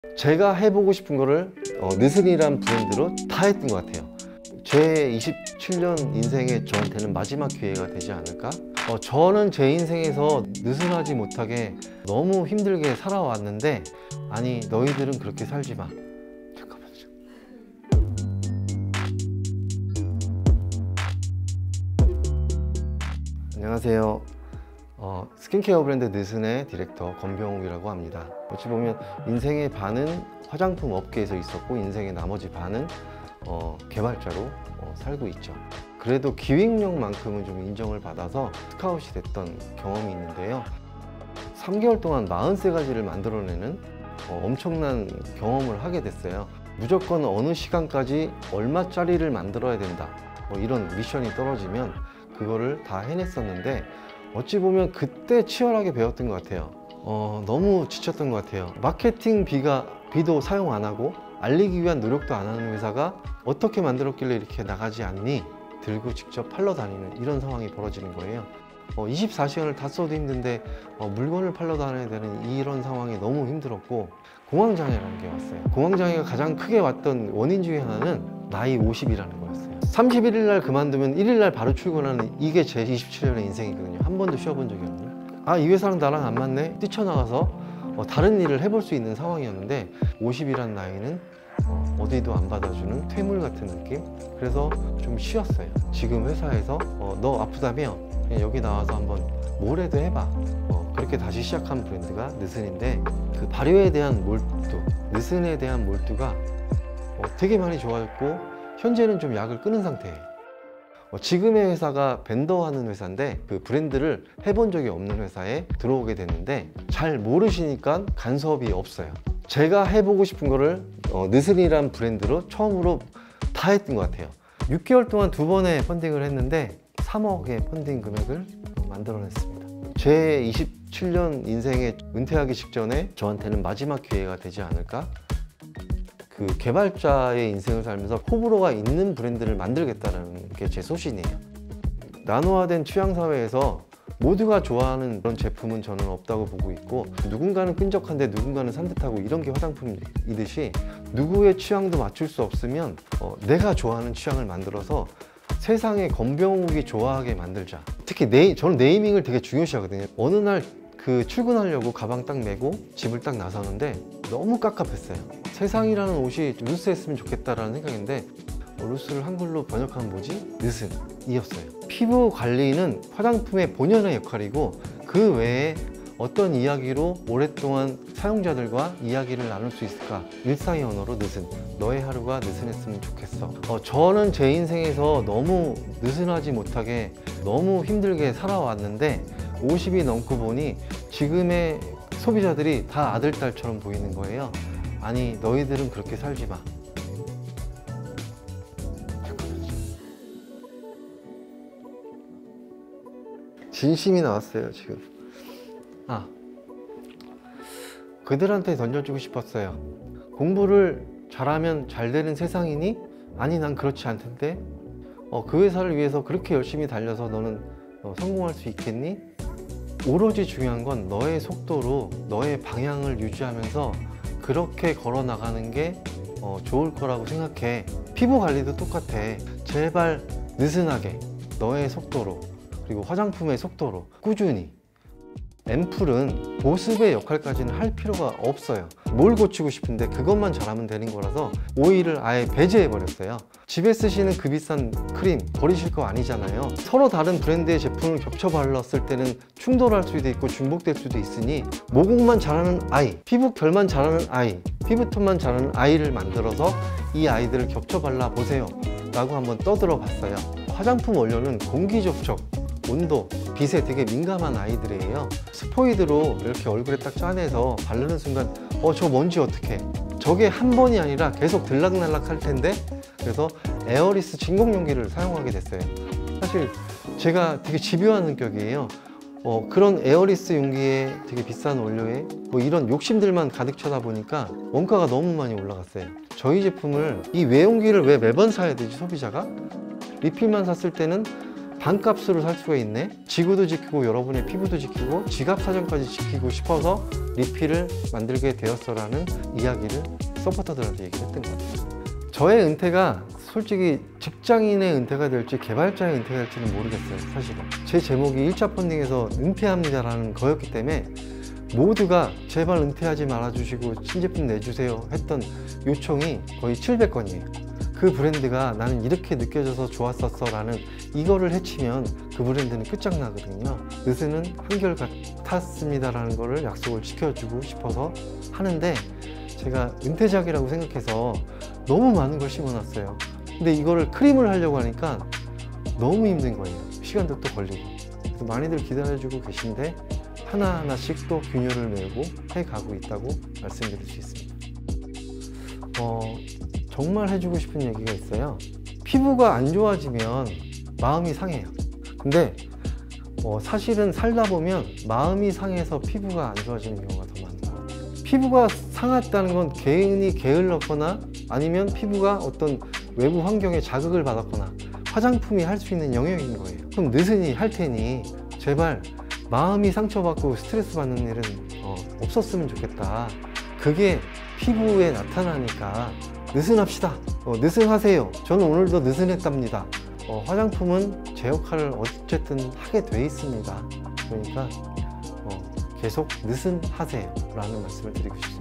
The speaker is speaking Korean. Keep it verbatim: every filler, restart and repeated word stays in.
제가 해보고 싶은 거를 어, 느슨이란 브랜드로 다 했던 것 같아요. 제 이십칠 년 인생에 저한테는 마지막 기회가 되지 않을까? 어, 저는 제 인생에서 느슨하지 못하게 너무 힘들게 살아왔는데, 아니 너희들은 그렇게 살지 마. 잠깐만요. 안녕하세요. 어, 스킨케어 브랜드 느슨의 디렉터 권병욱이라고 합니다. 어찌 보면 인생의 반은 화장품 업계에서 있었고 인생의 나머지 반은 어, 개발자로 어, 살고 있죠. 그래도 기획력만큼은 좀 인정을 받아서 스카웃이 됐던 경험이 있는데요. 삼 개월 동안 사십세 가지를 만들어내는 어, 엄청난 경험을 하게 됐어요. 무조건 어느 시간까지 얼마짜리를 만들어야 된다, 뭐 이런 미션이 떨어지면 그거를 다 해냈었는데, 어찌 보면 그때 치열하게 배웠던 것 같아요. 어, 너무 지쳤던 것 같아요. 마케팅 비가, 비도 사용 안 하고 알리기 위한 노력도 안 하는 회사가 어떻게 만들었길래 이렇게 나가지 않니? 들고 직접 팔러 다니는 이런 상황이 벌어지는 거예요. 어, 이십사 시간을 다 써도 힘든데 어, 물건을 팔러 다녀야 되는 이런 상황이 너무 힘들었고, 공황장애라는 게 왔어요. 공황장애가 가장 크게 왔던 원인 중에 하나는 나이 오십이라는 거였어요. 삼십일 일 날 그만두면 일 일 날 바로 출근하는, 이게 제 이십칠 년의 인생이거든요. 한 번도 쉬어본 적이 없는. 아, 이 회사랑 나랑 안 맞네? 뛰쳐나가서 어, 다른 일을 해볼 수 있는 상황이었는데, 오십이란 나이는 어, 어디도 안 받아주는 퇴물 같은 느낌? 그래서 좀 쉬었어요. 지금 회사에서 어, 너 아프다며? 그냥 여기 나와서 한번 뭐래도 해봐. 어, 그렇게 다시 시작한 브랜드가 느슨인데, 그 발효에 대한 몰두, 느슨에 대한 몰두가 어, 되게 많이 좋아졌고, 현재는 좀 약을 끊은 상태예요. 어, 지금의 회사가 벤더 하는 회사인데, 그 브랜드를 해본 적이 없는 회사에 들어오게 됐는데, 잘 모르시니까 간섭이 없어요. 제가 해보고 싶은 거를 어, 느슨이란 브랜드로 처음으로 다 했던 것 같아요. 육 개월 동안 두 번의 펀딩을 했는데 삼억의 펀딩 금액을 만들어냈습니다. 제 이십칠 년 인생에 은퇴하기 직전에 저한테는 마지막 기회가 되지 않을까? 그 개발자의 인생을 살면서 호불호가 있는 브랜드를 만들겠다는 게 제 소신이에요. 나노화된 취향사회에서 모두가 좋아하는 그런 제품은 저는 없다고 보고 있고, 누군가는 끈적한데 누군가는 산뜻하고 이런 게 화장품이듯이 누구의 취향도 맞출 수 없으면 어, 내가 좋아하는 취향을 만들어서 세상에 권병욱이 좋아하게 만들자. 특히 네이, 저는 네이밍을 되게 중요시하거든요. 어느 날 그 출근하려고 가방 딱 메고 집을 딱 나서는데 너무 깝깝했어요. 세상이라는 옷이 루스했으면 좋겠다라는 생각인데, 어, 루스를 한글로 번역하면 뭐지? 느슨이었어요. 피부 관리는 화장품의 본연의 역할이고, 그 외에 어떤 이야기로 오랫동안 사용자들과 이야기를 나눌 수 있을까? 일상의 언어로 느슨. 너의 하루가 느슨했으면 좋겠어. 어, 저는 제 인생에서 너무 느슨하지 못하게 너무 힘들게 살아왔는데, 오십이 넘고 보니 지금의 소비자들이 다 아들, 딸처럼 보이는 거예요. 아니 너희들은 그렇게 살지 마. 진심이 나왔어요 지금. 아, 그들한테 던져주고 싶었어요. 공부를 잘하면 잘 되는 세상이니? 아니 난 그렇지 않던데. 어, 그 회사를 위해서 그렇게 열심히 달려서 너는 어, 성공할 수 있겠니? 오로지 중요한 건 너의 속도로 너의 방향을 유지하면서 그렇게 걸어 나가는 게 어, 좋을 거라고 생각해. 피부 관리도 똑같아. 제발 느슨하게 너의 속도로, 그리고 화장품의 속도로 꾸준히. 앰플은 보습의 역할까지는 할 필요가 없어요. 뭘 고치고 싶은데 그것만 잘하면 되는 거라서 오일을 아예 배제해 버렸어요. 집에 쓰시는 그 비싼 크림 버리실 거 아니잖아요. 서로 다른 브랜드의 제품을 겹쳐 발랐을 때는 충돌할 수도 있고 중복될 수도 있으니, 모공만 잘하는 아이, 피부 결만 잘하는 아이, 피부톤만 잘하는 아이를 만들어서 이 아이들을 겹쳐 발라 보세요 라고 한번 떠들어 봤어요. 화장품 원료는 공기 접촉, 온도, 빛에 되게 민감한 아이들이에요. 스포이드로 이렇게 얼굴에 딱 짜내서 바르는 순간 어, 저 먼지 어떡해. 저게 한 번이 아니라 계속 들락날락 할 텐데. 그래서 에어리스 진공용기를 사용하게 됐어요. 사실 제가 되게 집요한 성격이에요. 어, 그런 에어리스 용기에 되게 비싼 원료에 뭐 이런 욕심들만 가득 차다 보니까 원가가 너무 많이 올라갔어요. 저희 제품을, 이 외용기를 왜 매번 사야 되지 소비자가? 리필만 샀을 때는 반값으로 살 수가 있네. 지구도 지키고 여러분의 피부도 지키고 지갑 사정까지 지키고 싶어서 리필을 만들게 되었어라는 이야기를 서포터들한테 얘기를 했던 것 같아요. 저의 은퇴가 솔직히 직장인의 은퇴가 될지 개발자의 은퇴가 될지는 모르겠어요. 사실은 제 제목이 일 차 펀딩에서 은퇴합니다라는 거였기 때문에 모두가 제발 은퇴하지 말아주시고 신제품 내주세요 했던 요청이 거의 칠백 건이에요. 그 브랜드가 나는 이렇게 느껴져서 좋았었어 라는 이거를 해치면 그 브랜드는 끝장나거든요. 느슨은 한결같았습니다 라는 거를 약속을 지켜주고 싶어서 하는데, 제가 은퇴작이라고 생각해서 너무 많은 걸 심어놨어요. 근데 이거를 크림을 하려고 하니까 너무 힘든 거예요. 시간도 또 걸리고. 그래서 많이들 기다려주고 계신데 하나하나씩 또 균열을 메우고 해가고 있다고 말씀드릴 수 있습니다. 어, 정말 해주고 싶은 얘기가 있어요. 피부가 안 좋아지면 마음이 상해요. 근데 어, 사실은 살다 보면 마음이 상해서 피부가 안 좋아지는 경우가 더 많은 것 같아요. 피부가 상했다는 건 개인이 게을렀거나 아니면 피부가 어떤 외부 환경에 자극을 받았거나 화장품이 할 수 있는 영역인 거예요. 그럼 느슨이 할 테니 제발 마음이 상처받고 스트레스 받는 일은 어, 없었으면 좋겠다. 그게 피부에 나타나니까 느슨합시다. 어, 느슨하세요. 저는 오늘도 느슨했답니다. 어, 화장품은 제 역할을 어쨌든 하게 돼 있습니다. 그러니까 어, 계속 느슨하세요 라는 말씀을 드리고 싶습니다.